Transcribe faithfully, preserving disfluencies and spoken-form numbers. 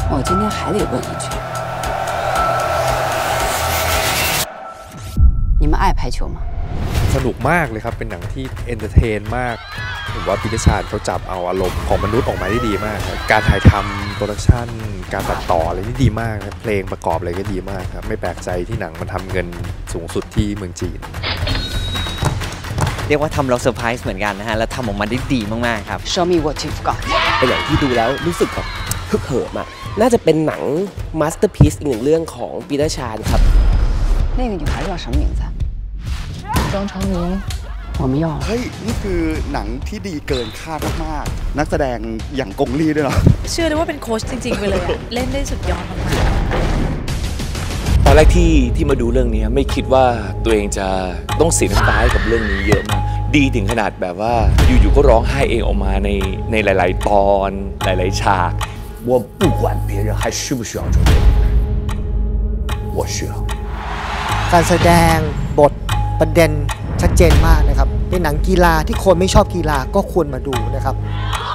我今天还得问一句，你们爱排球吗？ สนุกมากเลยครับเป็นหนังที่เอนเตอร์เทนมากผมว่าปีเตอร์ชาญเขาจับเอาอารมณ์ของมนุษย์ออกมาได้ดีมากครับการถ่ายทำโปรดักชันการตัดต่ออะไรนี่ดีมากครับเพลงประกอบอะไรก็ดีมากครับไม่แปลกใจที่หนังมันทำเงินสูงสุดที่เมืองจีนเรียกว่าทำเราเซอร์ไพรส์เหมือนกันนะฮะแล้วทำออกมาได้ดีมากๆครับ Show me what you've got เป็นอย่างที่ดูแล้วรู้สึกแบบฮึกเหิมอ่ะน่าจะเป็นหนังมาสเตอร์พีซอีกหนึ่งเรื่องของปีเตอร์ชาญครับ那个女孩叫什么名字？张成明。我们要เฮ้ยนี่คือหนังที่ดีเกินคาดมากๆนักแสดงอย่างกงลี่ด้วยเหรอเชื่อเลยว่าเป็นโค้ชจริงๆไปเลยอะเล่นได้สุดยอดมากตอนแรกที่ที่มาดูเรื่องนี้ไม่คิดว่าตัวเองจะต้องเสียน้ำตากับเรื่องนี้เยอะมากดีถึงขนาดแบบว่าอยู่ๆก็ร้องไห้เองออกมาในในหลายๆตอนหลายๆฉาก我不管别人还需不需要这个我需要การแสดงบทประเด็นชัดเจนมากนะครับเป็นหนังกีฬาที่คนไม่ชอบกีฬาก็ควรมาดูนะครับ